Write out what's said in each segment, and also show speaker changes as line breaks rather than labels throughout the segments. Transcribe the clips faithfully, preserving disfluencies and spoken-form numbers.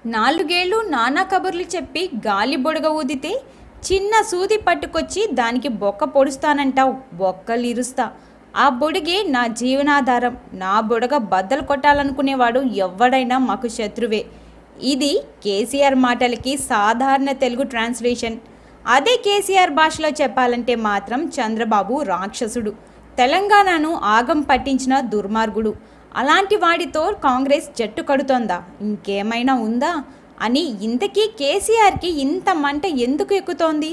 నాలుగేళ్లు నానా కబుర్లు చెప్పి గాలి బుడగ ఊదితే చిన్న సూది పట్టుకొచ్చి దానికి బొక్క పొడుస్తానంటావు. బొక్కలు ఇరుస్తా. ఆ బుడిగే నా జీవనాధారం. నా బుడగ బద్దలు కొట్టాలనుకునేవాడు ఎవ్వడైనా మాకు శత్రువే. ఇది కేసీఆర్ మాటలకి సాధారణ తెలుగు ట్రాన్స్లేషన్. అదే కేసీఆర్ భాషలో చెప్పాలంటే మాత్రం చంద్రబాబు రాక్షసుడు, తెలంగాణను ఆగం పట్టించిన దుర్మార్గుడు. అలాంటి వాడితో కాంగ్రెస్ జట్టు కడుతోందా, ఇంకేమైనా ఉందా అని. ఇంతకీ కేసీఆర్కి ఇంత మంట ఎందుకు ఎక్కుతోంది?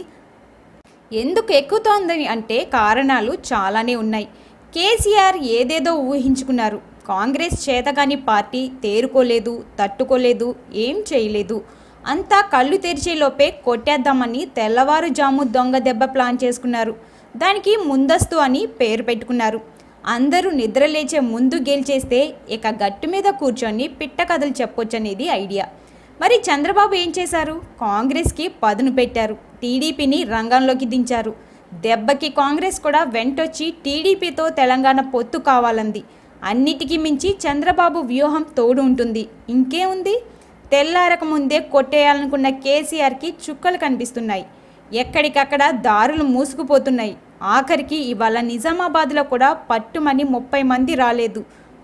ఎందుకు ఎక్కుతోంది అంటే కారణాలు చాలానే ఉన్నాయి. కేసీఆర్ ఏదేదో ఊహించుకున్నారు. కాంగ్రెస్ చేతగాని పార్టీ తేరుకోలేదు, తట్టుకోలేదు, ఏం చేయలేదు. అంతా కళ్ళు తెరిచేలోపే కొట్టేద్దామని తెల్లవారుజాము దొంగ దెబ్బ ప్లాన్ చేసుకున్నారు. దానికి ముందస్తు అని పేరు పెట్టుకున్నారు. అందరూ నిద్రలేచే ముందు గెలిచేస్తే ఇక గట్టు మీద కూర్చొని పిట్ట కథలు చెప్పొచ్చనేది ఐడియా. మరి చంద్రబాబు ఏం చేశారు? కాంగ్రెస్కి పదును పెట్టారు, టీడీపీని రంగంలోకి దించారు. దెబ్బకి కాంగ్రెస్ కూడా వెంటొచ్చి టీడీపీతో తెలంగాణ పొత్తు కావాలంది. అన్నిటికీ మించి చంద్రబాబు వ్యూహం తోడు ఉంటుంది. ఇంకేముంది? తెల్లారక ముందే కొట్టేయాలనుకున్న కేసీఆర్కి చుక్కలు కనిపిస్తున్నాయి. ఎక్కడికక్కడ దారులు మూసుకుపోతున్నాయి. ఆఖరికి ఇవాళ నిజామాబాద్లో కూడా పట్టుమని ముప్పై మంది రాలేదు.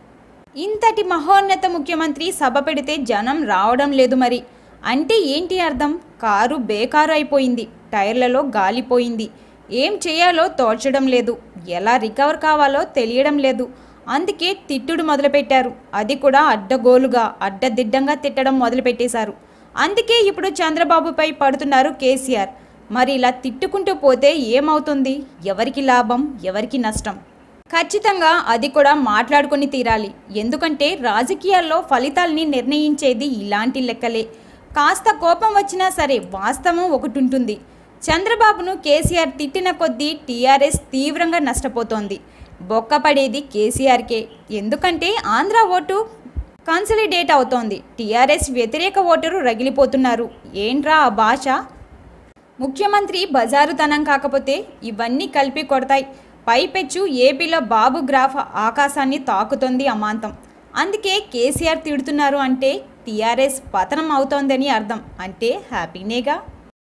ఇంతటి మహోన్నత ముఖ్యమంత్రి సభ పెడితే జనం రావడం లేదు. మరి అంటే ఏంటి అర్థం? కారు బేకారు అయిపోయింది, టైర్లలో గాలిపోయింది, ఏం చేయాలో తోచడం లేదు, ఎలా రికవర్ కావాలో తెలియడం లేదు. అందుకే తిట్టుడు మొదలుపెట్టారు. అది కూడా అడ్డగోలుగా, అడ్డదిడ్డంగా తిట్టడం మొదలుపెట్టేశారు. అందుకే ఇప్పుడు చంద్రబాబుపై పడుతున్నారు కేసీఆర్. మరి ఇలా తిట్టుకుంటూ పోతే ఏమవుతుంది? ఎవరికి లాభం, ఎవరికి నష్టం? ఖచ్చితంగా అది కూడా మాట్లాడుకొని తీరాలి. ఎందుకంటే రాజకీయాల్లో ఫలితాల్ని నిర్ణయించేది ఇలాంటి లెక్కలే. కాస్త కోపం వచ్చినా సరే వాస్తవం ఒకటి ఉంటుంది. చంద్రబాబును కేసీఆర్ తిట్టిన కొద్దీ టీఆర్ఎస్ తీవ్రంగా నష్టపోతోంది. బొక్కపడేది కేసీఆర్కే. ఎందుకంటే ఆంధ్ర ఓటు కన్సలిడేట్ అవుతోంది. టీఆర్ఎస్ వ్యతిరేక ఓటరు రగిలిపోతున్నారు. ఏంట్రా ఆ భాష? ముఖ్యమంత్రి బజారుతనం కాకపోతే ఇవన్నీ కలిపి కొడతాయి. పైపెచ్చు ఏపీలో బాబు గ్రాఫ్ ఆకాశాన్ని తాకుతోంది అమాంతం. అందుకే కేసీఆర్ తిడుతున్నారు అంటే టీఆర్ఎస్ పతనం అవుతోందని అర్థం. అంటే హ్యాపీనేగా.